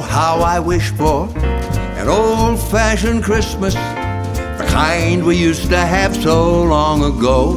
how I wish for an old-fashioned Christmas, the kind we used to have so long ago,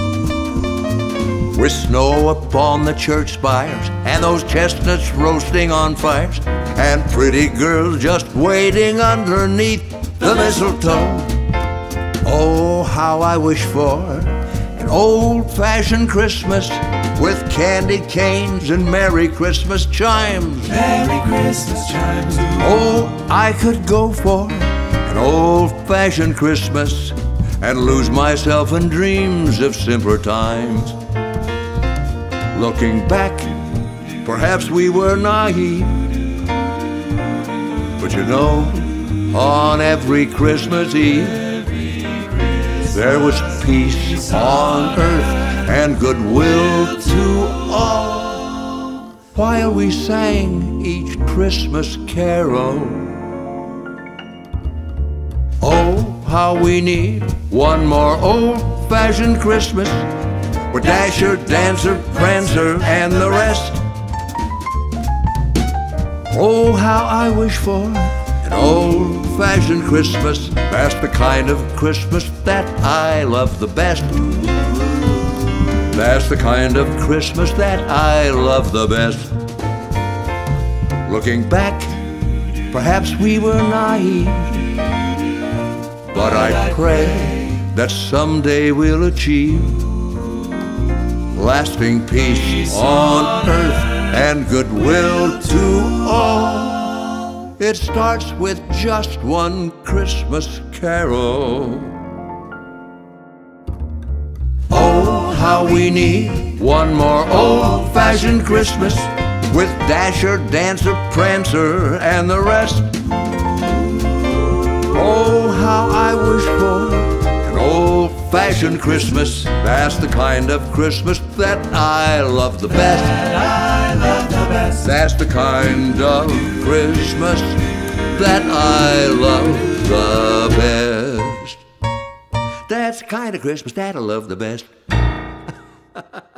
with snow upon the church spires and those chestnuts roasting on fires and pretty girls just waiting underneath the mistletoe. Oh, how I wish for an old-fashioned Christmas with candy canes and Merry Christmas chimes. Merry Christmas chimes. Oh, I could go for an old-fashioned Christmas and lose myself in dreams of simpler times. Looking back, perhaps we were naive, but you know, on every Christmas Eve, there was peace on earth and goodwill to all, while we sang each Christmas carol. Oh, how we need one more old-fashioned Christmas with Dasher, Dancer, Prancer, and the rest. Oh, how I wish for an old-fashioned Christmas. That's the kind of Christmas that I love the best. That's the kind of Christmas that I love the best. Looking back, perhaps we were naive, but I pray that someday we'll achieve lasting peace on earth and goodwill to all. It starts with just one Christmas carol. Oh, how we need one more old-fashioned Christmas with Dasher, Dancer, Prancer, and the rest. Oh, how I wish for an old-fashioned Christmas. That's the kind of Christmas that I love the best. That's the kind of Christmas that I love the best. That's the kind of Christmas that I love the best.